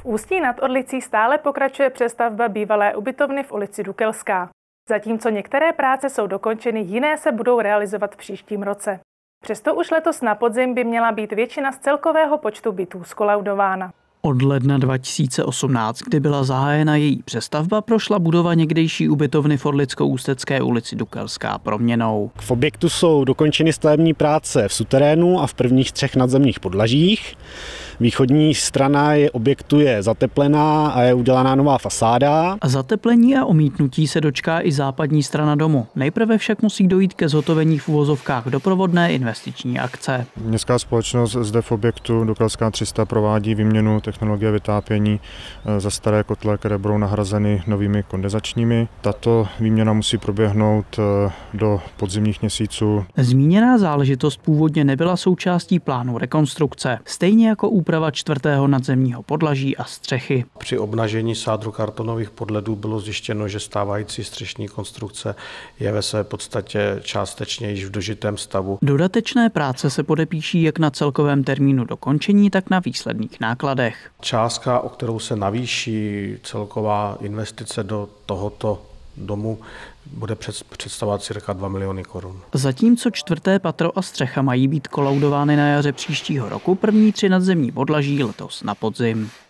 V Ústí nad Orlicí stále pokračuje přestavba bývalé ubytovny v ulici Dukelská. Zatímco některé práce jsou dokončeny, jiné se budou realizovat v příštím roce. Přesto už letos na podzim by měla být většina z celkového počtu bytů zkolaudována. Od ledna 2018, kdy byla zahájena její přestavba, prošla budova někdejší ubytovny v Orlicko-Ústecké ulici Dukelská proměnou. V objektu jsou dokončeny stavební práce v suterénu a v prvních 3 nadzemních podlažích. Východní strana objektu je zateplená a je udělaná nová fasáda. A zateplení a omítnutí se dočká i západní strana domu. Nejprve však musí dojít ke zhotovení v uvozovkách doprovodné investiční akce. Městská společnost zde v objektu Dukelská 300 provádí výměnu technologie vytápění za staré kotle, které budou nahrazeny novými kondenzačními. Tato výměna musí proběhnout do podzimních měsíců. Zmíněná záležitost původně nebyla součástí plánu rekonstrukce, stejně jako úprava 4. nadzemního podlaží a střechy. Při obnažení sádru kartonových podledů bylo zjištěno, že stávající střešní konstrukce je ve své podstatě částečně již v dožitém stavu. Dodatečné práce se podepíší jak na celkovém termínu dokončení, tak na výsledných nákladech. Částka, o kterou se navýší celková investice do tohoto domu, bude představovat cirka 2 miliony korun. Zatímco 4. patro a střecha mají být kolaudovány na jaře příštího roku, první 3 nadzemní podlaží letos na podzim.